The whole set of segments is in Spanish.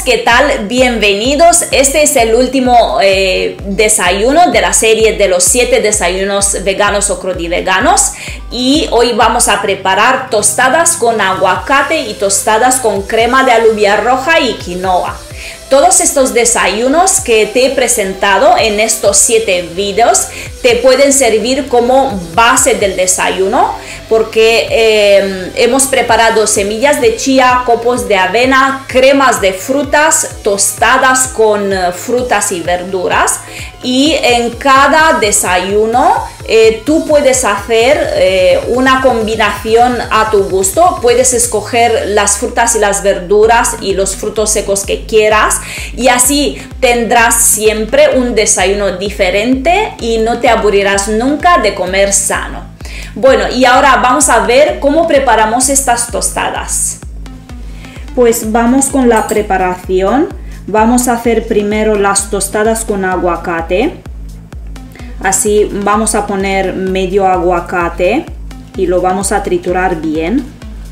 ¿qué tal? Bienvenidos. Este es el último desayuno de la serie de los 7 desayunos veganos o crudiveganos y hoy vamos a preparar tostadas con aguacate y tostadas con crema de alubia roja y quinoa. Todos estos desayunos que te he presentado en estos 7 videos te pueden servir como base del desayuno porque hemos preparado semillas de chía, copos de avena, cremas de frutas, tostadas con frutas y verduras, y en cada desayuno tú puedes hacer una combinación a tu gusto. Puedes escoger las frutas y las verduras y los frutos secos que quieras y así tendrás siempre un desayuno diferente y no te aburrirás nunca de comer sano. Bueno, y ahora vamos a ver cómo preparamos estas tostadas. Pues vamos con la preparación. Vamos a hacer primero las tostadas con aguacate. Así vamos a poner medio aguacate y lo vamos a triturar bien.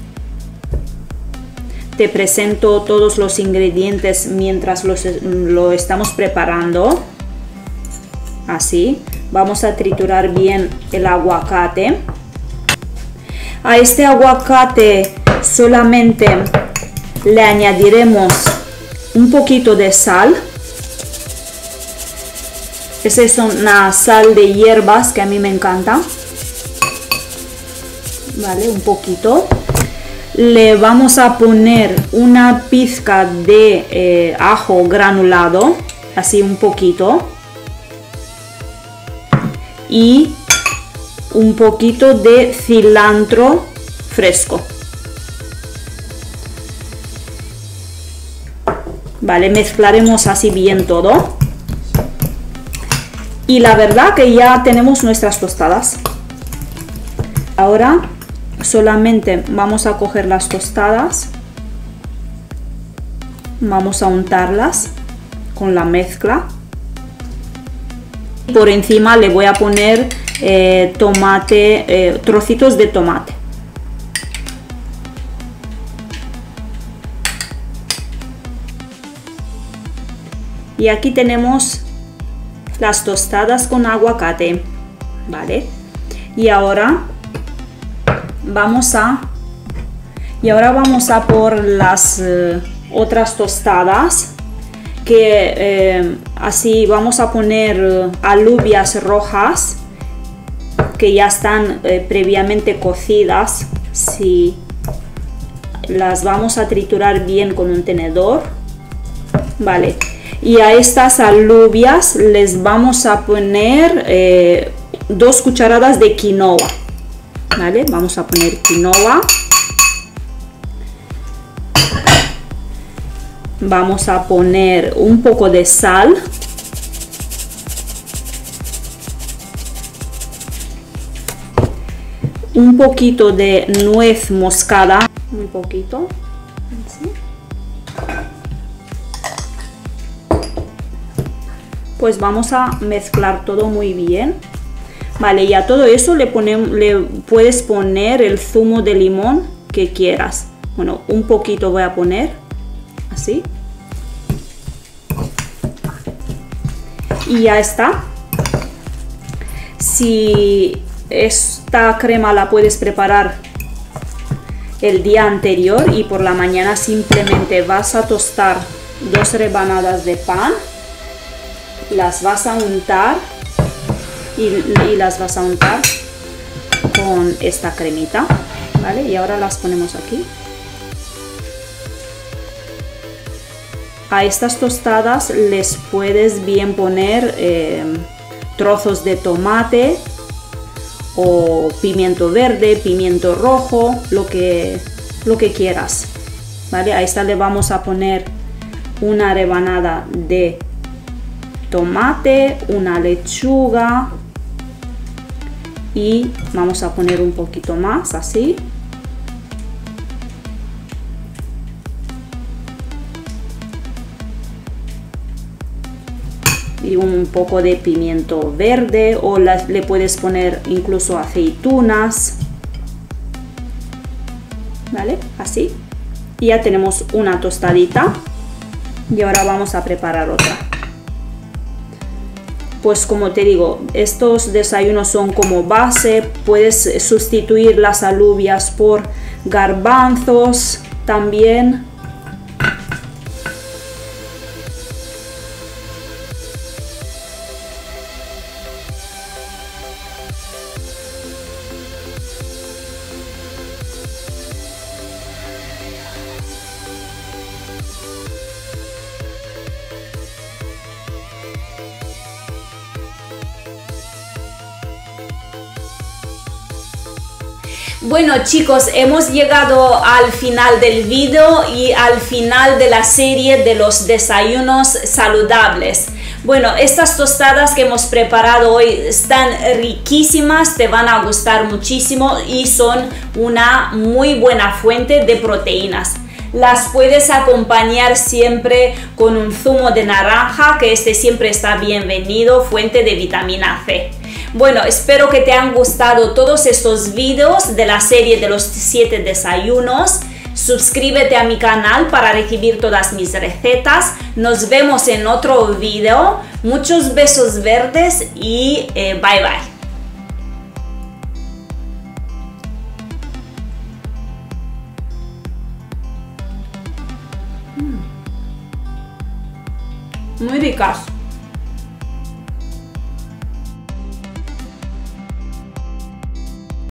Te presento todos los ingredientes mientras lo estamos preparando. Así, vamos a triturar bien el aguacate. A este aguacate solamente le añadiremos un poquito de sal. Esa es una sal de hierbas que a mí me encanta. Vale, un poquito. Le vamos a poner una pizca de ajo granulado, así un poquito. Y un poquito de cilantro fresco. Vale, mezclaremos así bien todo. Y la verdad que ya tenemos nuestras tostadas. Ahora solamente vamos a coger las tostadas. Vamos a untarlas con la mezcla. Por encima le voy a poner tomate, trocitos de tomate. Y aquí tenemos las tostadas con aguacate, ¿vale? Y ahora vamos a por las otras tostadas, que así vamos a poner alubias rojas que ya están previamente cocidas. Sí, las vamos a triturar bien con un tenedor, ¿vale? Y a estas alubias les vamos a poner 2 cucharadas de quinoa, ¿vale? Vamos a poner quinoa. Vamos a poner un poco de sal. Un poquito de nuez moscada. Un poquito. Así. Pues vamos a mezclar todo muy bien. Vale, y a todo eso le puedes poner el zumo de limón que quieras. Bueno, un poquito voy a poner. Así. Y ya está. Si esta crema la puedes preparar el día anterior y por la mañana simplemente vas a tostar 2 rebanadas de pan, las vas a untar y las vas a untar con esta cremita, ¿vale? Y ahora las ponemos aquí. A estas tostadas les puedes bien poner trozos de tomate o pimiento verde, pimiento rojo, lo que quieras, ¿vale? A esta le vamos a poner una rebanada de tomate, una lechuga y vamos a poner un poquito más, así. Y un poco de pimiento verde, o le puedes poner incluso aceitunas, ¿vale? Así. Y ya tenemos una tostadita Y ahora vamos a preparar otra. Pues como te digo, estos desayunos son como base, puedes sustituir las alubias por garbanzos también. Bueno chicos, hemos llegado al final del video y al final de la serie de los desayunos saludables. Bueno, estas tostadas que hemos preparado hoy están riquísimas, te van a gustar muchísimo y son una muy buena fuente de proteínas. Las puedes acompañar siempre con un zumo de naranja, que este siempre está bienvenido, fuente de vitamina C. Bueno, espero que te han gustado todos estos videos de la serie de los 7 desayunos. Suscríbete a mi canal para recibir todas mis recetas. Nos vemos en otro video. Muchos besos verdes y bye bye. Muy ricas.